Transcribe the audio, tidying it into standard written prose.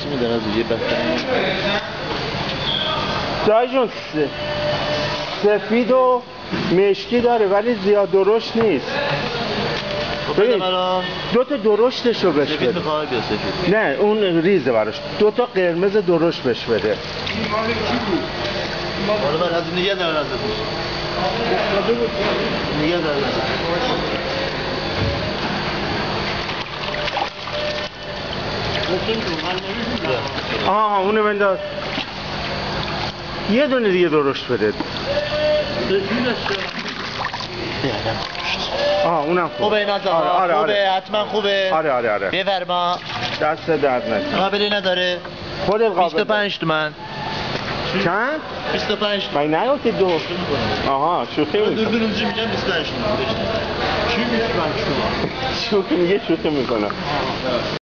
میدن از یه بخیر جای جون سفید و مشکی داره ولی زیاد درشت نیست. بده الان دو تا درشتشو بهش سفید بده. میخوای بیا سفید نه اون ریزه براش. دو تا قرمز درشت بهش بده. حالا من از نگه دارم ازش نگه دارم آها اونو بنداز. یه دونه دیگه درشت بده. آها اونم خوبه نازا خوبه حتما خوبه آره بفرما دست درد نکنه. قابلی نداره خودت قابل 25 تومن چند؟ 25 تومن من نیاتی دو. آها شوخی میکنه. دوربینونجی میگم 25 تومن چی میگی من شما شوخی میگه شوخی میکنه.